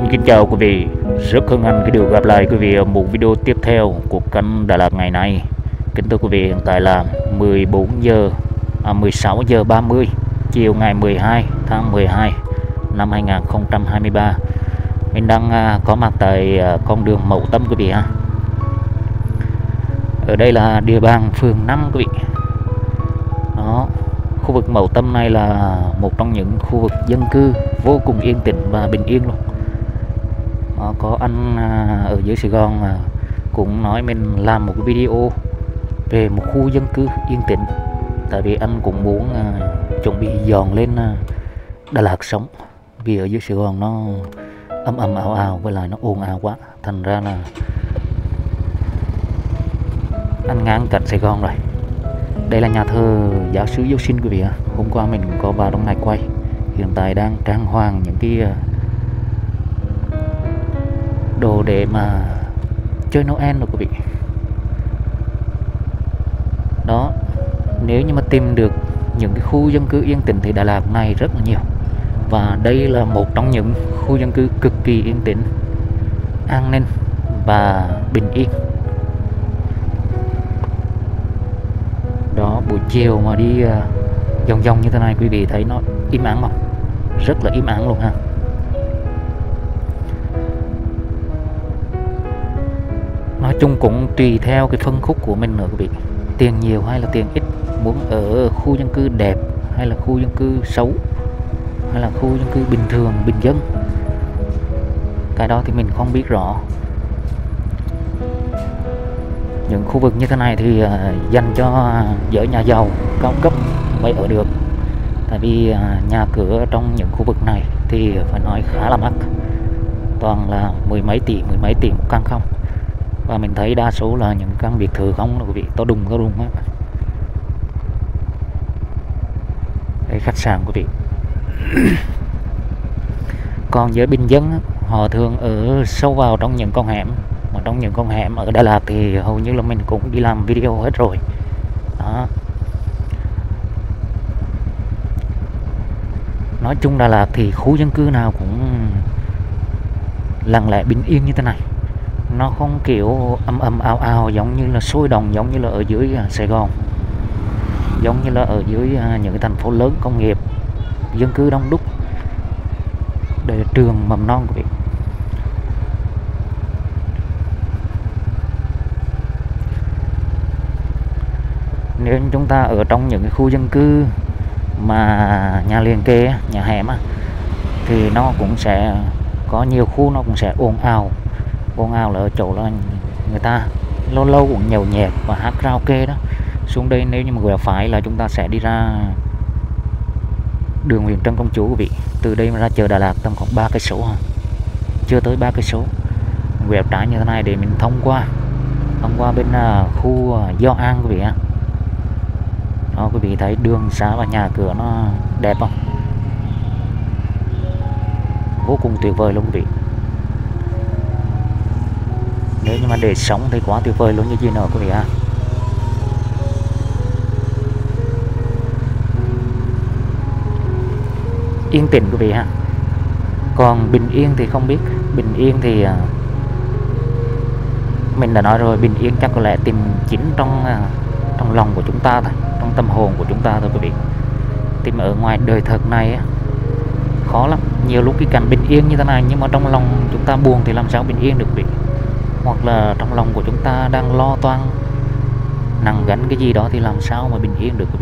Kính chào quý vị, rất hân hạnh khi được gặp lại quý vị ở một video tiếp theo của kênh Đà Lạt ngày nay. Kính thưa quý vị, hiện tại là 16 giờ 30 chiều ngày 12 tháng 12 năm 2023. Mình đang có mặt tại con đường Mậu Tâm quý vị ha. Ở đây là địa bàn phường 5 quý vị. Đó, khu vực Mậu Tâm này là một trong những khu vực dân cư vô cùng yên tĩnh và bình yên luôn. Có anh ở dưới Sài Gòn cũng nói mình làm một cái video về một khu dân cư yên tĩnh, tại vì anh cũng muốn chuẩn bị dọn lên Đà Lạt sống, vì ở dưới Sài Gòn nó ầm ào ào với lại nó ồn ào quá, thành ra là anh ngán cảnh Sài Gòn rồi. Đây là nhà thờ giáo xứ Giáng sinh quý vị ạ. Hôm qua mình cũng có vào trong này quay. Hiện tại đang trang hoàng những cái đồ để mà chơi Noel rồi quý vị. Đó, nếu như mà tìm được những cái khu dân cư yên tĩnh thì Đà Lạt này rất là nhiều. Và đây là một trong những khu dân cư cực kỳ yên tĩnh, an ninh và bình yên. Đó, buổi chiều mà đi vòng vòng như thế này quý vị thấy nó im ắng không? Rất là im ắng luôn ha. Nói chung cũng tùy theo cái phân khúc của mình nữa quý vị, tiền nhiều hay là tiền ít, muốn ở khu dân cư đẹp hay là khu dân cư xấu hay là khu dân cư bình thường bình dân, cái đó thì mình không biết rõ. Những khu vực như thế này thì dành cho giới nhà giàu cao cấp mới ở được, tại vì nhà cửa trong những khu vực này thì phải nói khá là mắc, toàn là mười mấy tỷ một căn không. Và mình thấy đa số là những căn biệt thự không đó quý vị, to đùng á. Đây khách sạn quý vị. Còn giới bình dân họ thường ở sâu vào trong những con hẻm, mà trong những con hẻm ở Đà Lạt thì hầu như là mình cũng đi làm video hết rồi. Đó. Nói chung Đà Lạt thì khu dân cư nào cũng lặng lẽ bình yên như thế này. Nó không kiểu ầm ào ào giống như là sôi động, giống như là ở dưới Sài Gòn, giống như là ở dưới những cái thành phố lớn công nghiệp, dân cư đông đúc. Đây là trường mầm non quý vị. Nếu chúng ta ở trong những cái khu dân cư mà nhà liền kề, nhà hẻm thì nó cũng sẽ có nhiều khu nó cũng sẽ ồn ào là ở chỗ là người ta lâu lâu cũng nhậu nhẹt và hát karaoke đó. Xuống đây nếu như mà quẹo phải là chúng ta sẽ đi ra đường Huyền Trân Công Chúa quý vị. Từ đây mà ra chợ Đà Lạt tầm khoảng 3 cây số, chưa tới 3 cây số. Quẹo trái như thế này để mình thông qua bên khu Gio An quý vị ạ. Đó, quý vị thấy đường xá và nhà cửa nó đẹp không? Vô cùng tuyệt vời luôn quý vị. Nếu như mà để sống thì quá tuyệt vời luôn như gì nữa quý vị ạ. Yên tĩnh quý vị ha. Còn bình yên thì không biết. Bình yên thì mình đã nói rồi, bình yên chắc có lẽ tìm chính trong lòng của chúng ta thôi, trong tâm hồn của chúng ta thôi quý vị. Tìm ở ngoài đời thật này khó lắm. Nhiều lúc cái cảnh bình yên như thế này nhưng mà trong lòng chúng ta buồn thì làm sao bình yên được quý vị. Hoặc là trong lòng của chúng ta đang lo toan nặng gánh cái gì đó thì làm sao mà bình yên được quý vị.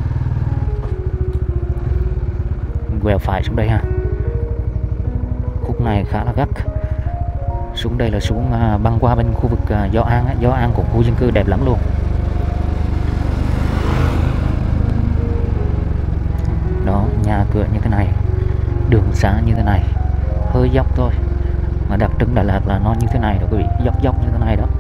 Quẹo phải xuống đây ha. Khúc này khá là gắt. Xuống đây là xuống băng qua bên khu vực Gio An á. Gio An của khu dân cư đẹp lắm luôn. Đó, nhà cửa như thế này, đường xá như thế này, hơi dốc thôi, mà đặc trưng Đà Lạt là nó như thế này đó quý vị, dốc như thế này đó.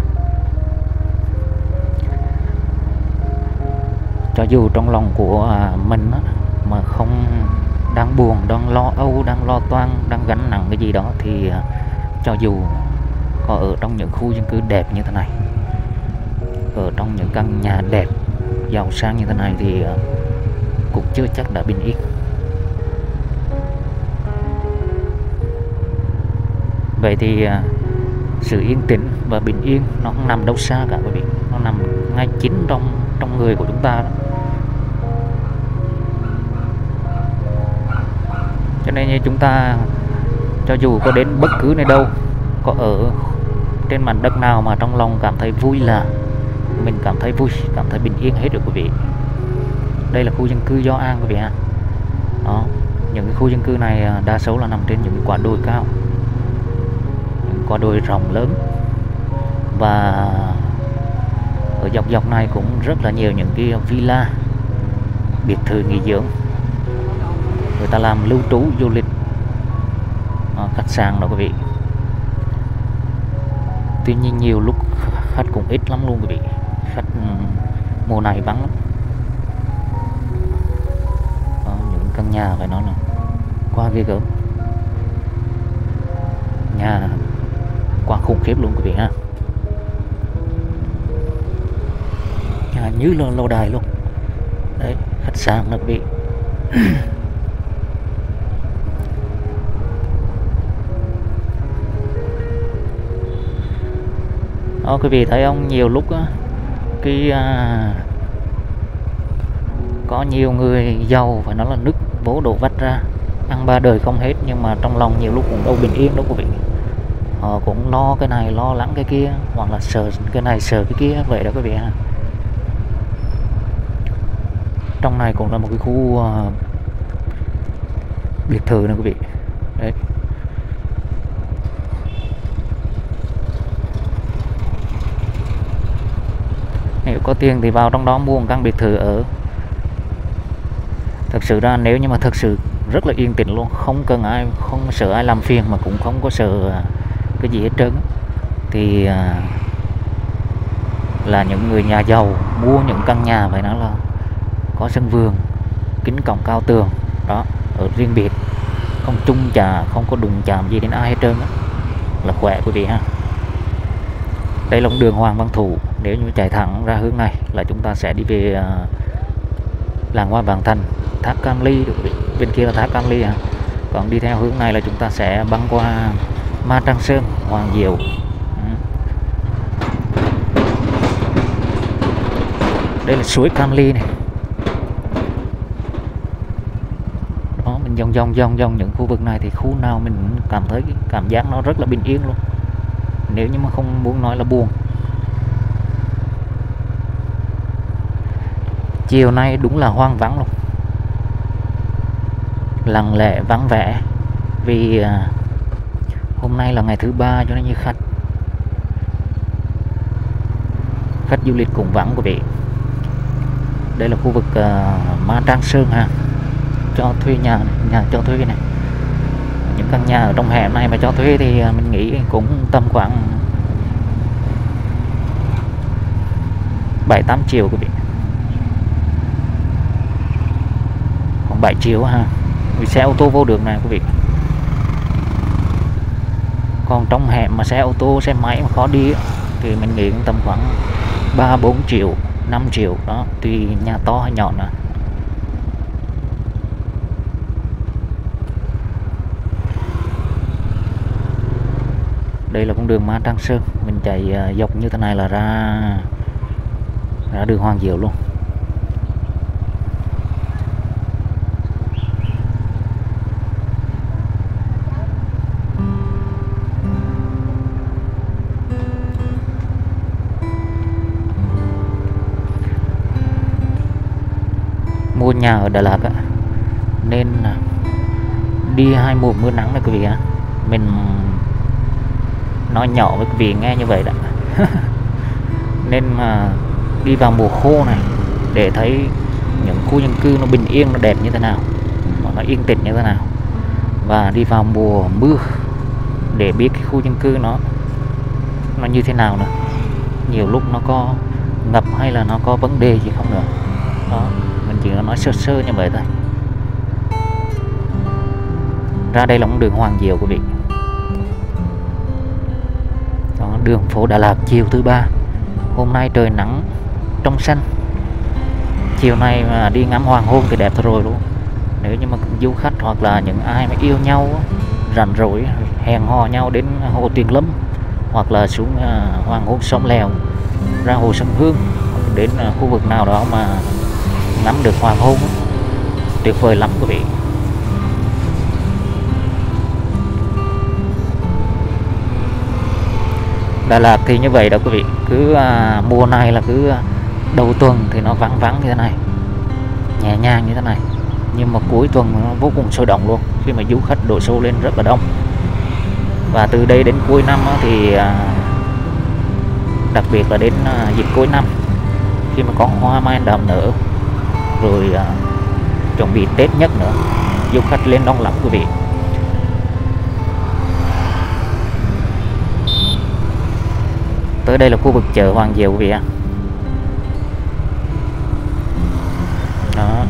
Cho dù trong lòng của mình mà không đang buồn, đang lo âu, đang lo toan, đang gánh nặng cái gì đó thì cho dù có ở trong những khu dân cư đẹp như thế này, ở trong những căn nhà đẹp giàu sang như thế này thì cũng chưa chắc đã bình yên. Vậy thì sự yên tĩnh và bình yên nó không nằm đâu xa cả quý vị, nó nằm ngay chính trong người của chúng ta đó. Cho nên như chúng ta cho dù có đến bất cứ nơi đâu, có ở trên mảnh đất nào mà trong lòng cảm thấy vui là mình cảm thấy vui, cảm thấy bình yên hết rồi quý vị. Đây là khu dân cư Gio An quý vị ha. Đó, những cái khu dân cư này đa số là nằm trên những quả đồi cao, những quả đồi rộng lớn, và ở dọc dọc này cũng rất là nhiều những cái villa, biệt thự nghỉ dưỡng, người ta làm lưu trú du lịch, khách sạn đó quý vị. Tuy nhiên nhiều lúc khách cũng ít lắm luôn quý vị, khách mùa này vắng lắm. Đó, những căn nhà phải nói là quá ghê gớm, nhà quá khủng khiếp luôn quý vị ha. Nhà như là lâu đài luôn đấy, khách sạn đó quý vị. Đó, quý vị thấy không, nhiều lúc á, có nhiều người giàu phải nói là nứt vố đổ vách ra, ăn ba đời không hết, nhưng mà trong lòng nhiều lúc cũng đâu bình yên đâu quý vị. Họ cũng lo cái này lo lắng cái kia, hoặc là sợ cái này sợ cái kia vậy đó quý vị ha. Trong này cũng là một cái khu biệt thự nè quý vị đấy. Nếu có tiền thì vào trong đó mua một căn biệt thự ở. Thật sự ra nếu như mà thật sự rất là yên tĩnh luôn, không cần ai, không sợ ai làm phiền, mà cũng không có sợ cái gì hết trơn, thì là những người nhà giàu mua những căn nhà phải nói là có sân vườn, kính cổng cao tường đó, ở riêng biệt, không chung chà, không có đụng chạm gì đến ai hết trơn đó, là khỏe quý vị ha. Đây là đường Hoàng Văn Thụ, nếu như chạy thẳng ra hướng này là chúng ta sẽ đi về làng Hoa Vàng Thành, thác Cam Ly, bên kia là thác Cam Ly ha. Còn đi theo hướng này là chúng ta sẽ băng qua Ma Trang Sơn, Hoàng Diệu. Đây là suối Cam Ly này. Đó, mình dòng những khu vực này thì khu nào mình cảm thấy cái cảm giác nó rất là bình yên luôn, nếu như mà không muốn nói là buồn. Chiều nay đúng là hoang vắng luôn, lặng lẽ vắng vẻ, vì hôm nay là ngày thứ ba cho nên như khách du lịch cũng vắng quý vị. Đây là khu vực Ma Trang Sơn ha, cho thuê nhà cho thuê này. Những căn nhà ở trong hẻm này mà cho thuê thì mình nghĩ cũng tầm khoảng 7-8 triệu quý vị, khoảng 7 triệu ha, vì xe ô tô vô được này quý vị. Còn trong hẻm mà xe ô tô, xe máy mà khó đi thì mình nghĩ cũng tầm khoảng 3-4 triệu, 5 triệu đó, tùy nhà to hay nhỏ nè. Đây là con đường Ma Trang Sơn, mình chạy dọc như thế này là ra đường Hoàng Diệu luôn. Mua nhà ở Đà Lạt á, nên đi hai mùa mưa nắng này quý vị ạ. Mình nói nhỏ với quý vị nghe như vậy đó. Nên mà đi vào mùa khô này để thấy những khu dân cư nó bình yên, nó đẹp như thế nào, nó yên tĩnh như thế nào, và đi vào mùa mưa để biết cái khu dân cư nó như thế nào nữa. Nhiều lúc nó có ngập hay là nó có vấn đề gì không nữa đó, mình chỉ nói sơ sơ như vậy thôi. Ra đây là con đường Hoàng Diệu quý vị. Đó, đường phố Đà Lạt chiều thứ ba. Hôm nay trời nắng trong xanh, chiều nay mà đi ngắm hoàng hôn thì đẹp thôi rồi luôn. Nếu như mà du khách hoặc là những ai mà yêu nhau rảnh rỗi hẹn hò nhau đến hồ Tuyền Lâm, hoặc là xuống hoàng hôn Sông Lèo, ra hồ Xuân Hương, đến khu vực nào đó mà ngắm được hoàng hôn, tuyệt vời lắm quý vị. Đà Lạt thì như vậy đó quý vị, cứ mùa này là cứ đầu tuần thì nó vắng vắng như thế này, nhẹ nhàng như thế này, nhưng mà cuối tuần nó vô cùng sôi động luôn, khi mà du khách đổ xô lên rất là đông. Và từ đây đến cuối năm thì đặc biệt là đến dịp cuối năm, khi mà có hoa mai anh đào nở, rồi chuẩn bị Tết nhất nữa, du khách lên đông lắm quý vị. Tới đây là khu vực chợ Hoàng Diệu quý vị ạ. Đó.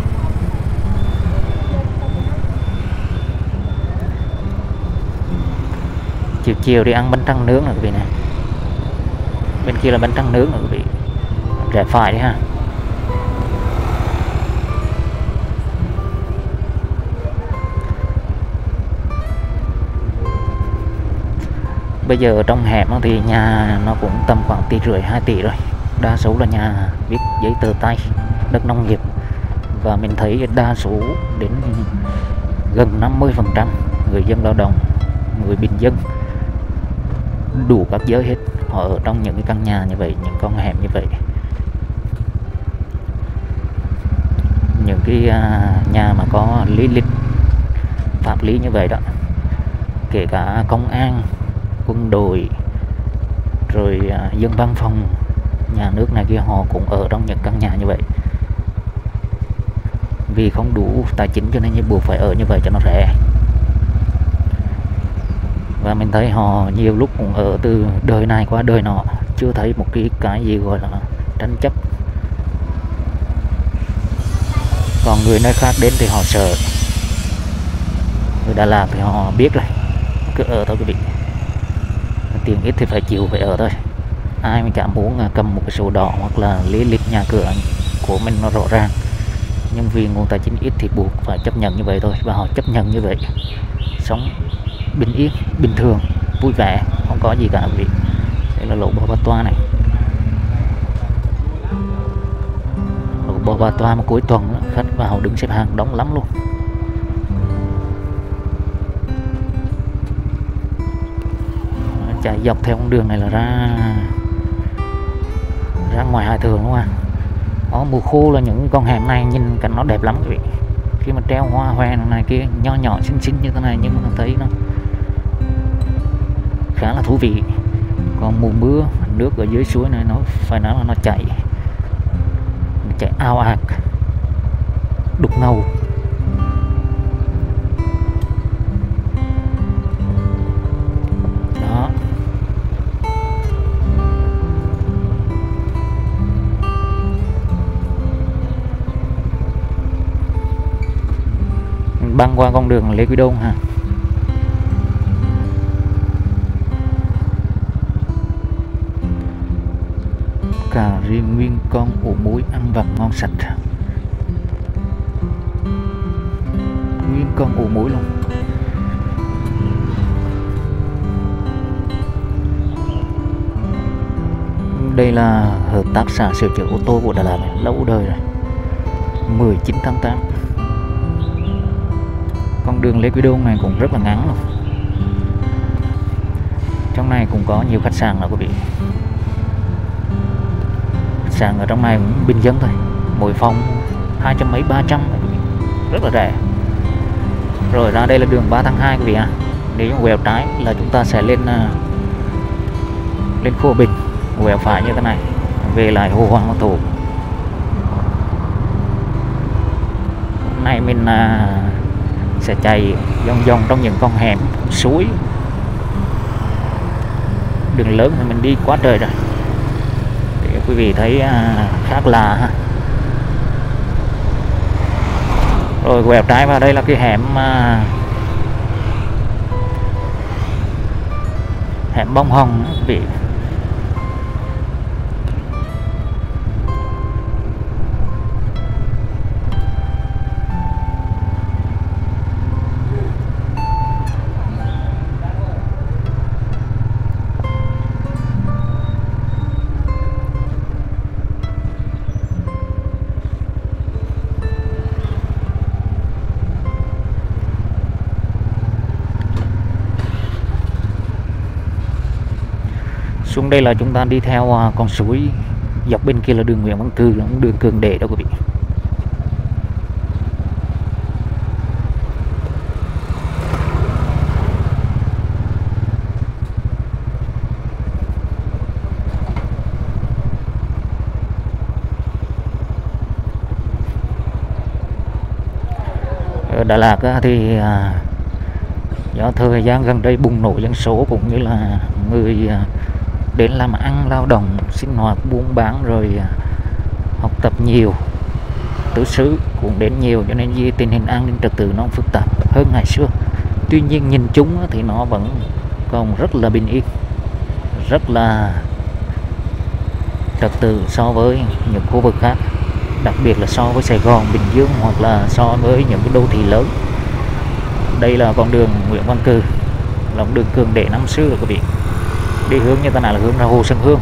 Chiều chiều đi ăn bánh tráng nướng nè quý vị nè. Bên kia là bánh tráng nướng nè quý vị. Rẽ phải đi ha. Bây giờ trong hẻm thì nhà nó cũng tầm khoảng 1,5 tỷ 2 tỷ rồi. Đa số là nhà viết giấy tờ tay, đất nông nghiệp. Và mình thấy đa số đến gần 50% người dân lao động, người bình dân, đủ các giới hết, họ ở trong những cái căn nhà như vậy, những con hẻm như vậy. Những cái nhà mà có lý lịch pháp lý như vậy đó, kể cả công an, quân đội, rồi dân văn phòng, nhà nước này kia, họ cũng ở trong những căn nhà như vậy. Vì không đủ tài chính cho nên buộc phải ở như vậy cho nó rẻ. Và mình thấy họ nhiều lúc cũng ở từ đời này qua đời nọ, chưa thấy một cái gì gọi là tranh chấp. Còn người nơi khác đến thì họ sợ. Người Đà Lạt thì họ biết rồi, cứ ở thôi quý vị. Tiền ít thì phải chịu, phải ở thôi. Ai mà chả muốn cầm một cái sổ đỏ hoặc là lý lịch nhà cửa của mình nó rõ ràng, nhưng vì nguồn tài chính ít thì buộc phải chấp nhận như vậy thôi. Và họ chấp nhận như vậy, sống bình yên, bình thường, vui vẻ, không có gì cả quý vị. Đây là lộ Bo Ba Toa này, lộ Bo Ba Toa mà cuối tuần đó, khách vào đứng xếp hàng đông lắm luôn. Chạy dọc theo con đường này là ra ngoài Hải Thường đúng không ạ? Ở mùa khô là những con hẻm này nhìn cảnh nó đẹp lắm quý vị. Khi mà treo hoa hoe này kia nho nhỏ xinh xinh như thế này, nhưng mà thấy nó khá là thú vị. Còn mùa mưa, nước ở dưới suối này nó phải nói là nó chảy ao ạt, đục ngầu. Đó. Mình băng qua con đường Lê Quý Đôn ha. Cà ri nguyên con ủ muối ăn vặt ngon sạch. Nguyên con ủ muối luôn. Đây là hợp tác xã sửa chữa ô tô của Đà Lạt này, lâu đời rồi, 19 tháng 8. Con đường Lê Quý Đôn này cũng rất là ngắn luôn. Trong này cũng có nhiều khách sạn đó quý vị. Khách sạn ở trong này cũng bình dân thôi, mỗi phòng 200 mấy 300, rất là rẻ. Rồi ra đây là đường 3 tháng 2 quý vị ạ. Nếu quẹo trái là chúng ta sẽ lên khu Bình, quẹo phải như thế này về lại hồ Hoàng Văn Thụ. Hôm nay mình sẽ chạy vòng vòng trong những con hẻm suối. Đường lớn thì mình đi quá trời rồi, để quý vị thấy khác lạ ha. Rồi quẹo trái vào đây là cái hẻm Bông Hồng quý vị. Xuống đây là chúng ta đi theo con suối, dọc bên kia là đường Nguyễn Văn Cừ, là đường Cường Đệ đó quý vị. Ở Đà Lạt thì do thời gian gần đây bùng nổ dân số cũng như là người đến làm ăn lao động, sinh hoạt, buôn bán rồi học tập nhiều, tứ xứ cũng đến nhiều, cho nên tình hình an ninh trật tự nó phức tạp hơn ngày xưa. Tuy nhiên nhìn chung thì nó vẫn còn rất là bình yên, rất là trật tự so với những khu vực khác, đặc biệt là so với Sài Gòn, Bình Dương hoặc là so với những cái đô thị lớn. Đây là con đường Nguyễn Văn Cừ, là con đường Cường Đệ năm xưa quý vị. Đi hướng như thế nào là hướng ra Hồ Xuân Hương.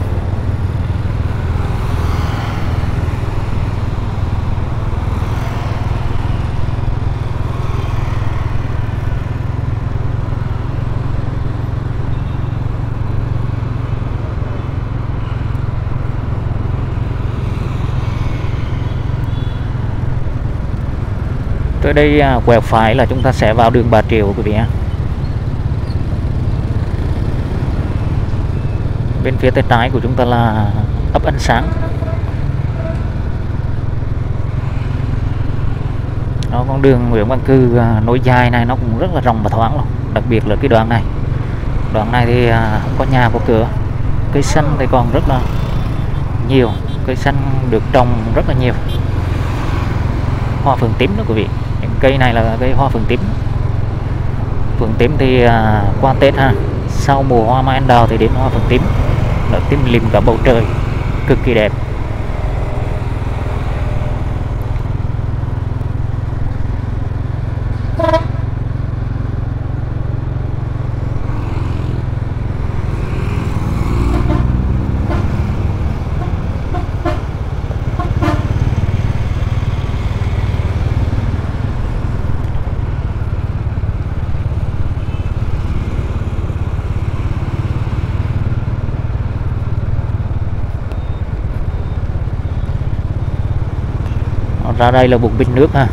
Tới đây quẹo phải là chúng ta sẽ vào đường Bà Triệu quý vị ạ. Bên phía tay trái của chúng ta là ấp Ánh Sáng. Đó, con đường Nguyễn Văn Cừ nối dài này nó cũng rất là rộng và thoáng luôn. Đặc biệt là cái đoạn này. Đoạn này thì không có nhà có cửa. Cây xanh thì còn rất là nhiều. Cây xanh được trồng rất là nhiều. Hoa phượng tím đó quý vị. Những cây này là cây hoa phượng tím. Phượng tím thì qua Tết ha. Sau mùa hoa mai anh đào thì đến hoa phượng tím. Nó tím lìm cả bầu trời, cực kỳ đẹp. Ra đây là bùng binh nước ha.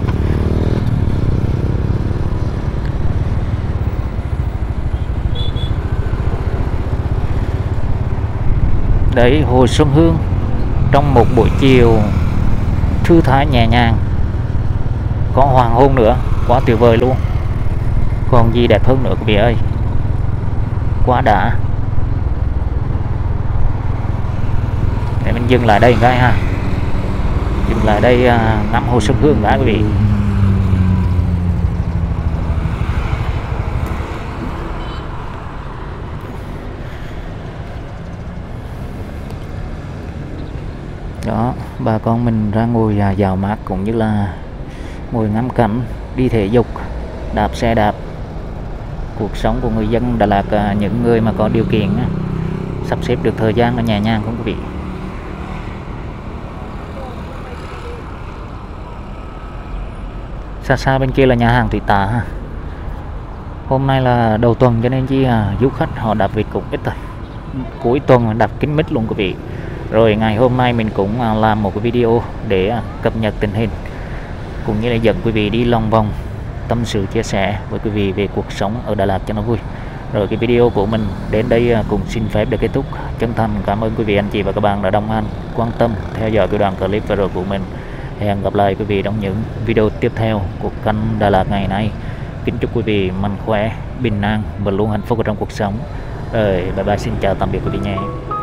Đấy, Hồ Xuân Hương trong một buổi chiều thư thái nhẹ nhàng, có hoàng hôn nữa, quá tuyệt vời luôn. Còn gì đẹp hơn nữa quý vị ơi, quá đã. Để mình dừng lại đây cái ha, dừng lại đây ngắm Hồ Xuân Hương đã quý vị. Đó, bà con mình ra ngồi dạo mát cũng như là ngồi ngắm cảnh, đi thể dục, đạp xe đạp. Cuộc sống của người dân Đà Lạt, những người mà có điều kiện sắp xếp được thời gian là nhẹ nhàng không quý vị. Xa xa bên kia là nhà hàng Thủy Tạ ha. Hôm nay là đầu tuần cho nên chỉ du khách họ đạp việc cũng ít thôi. Cuối tuần đạp kín mít luôn quý vị. Rồi ngày hôm nay mình cũng làm một cái video để cập nhật tình hình, cũng như là dẫn quý vị đi lòng vòng tâm sự chia sẻ với quý vị về cuộc sống ở Đà Lạt cho nó vui. Rồi cái video của mình đến đây cũng xin phép được kết thúc. Chân thành cảm ơn quý vị anh chị và các bạn đã đồng hành, quan tâm theo dõi cái đoạn clip vừa rồi của mình. Hẹn gặp lại quý vị trong những video tiếp theo của kênh Đà Lạt ngày nay. Kính chúc quý vị mạnh khỏe, bình an và luôn hạnh phúc ở trong cuộc sống. Rồi bye bye, xin chào tạm biệt quý vị nhé.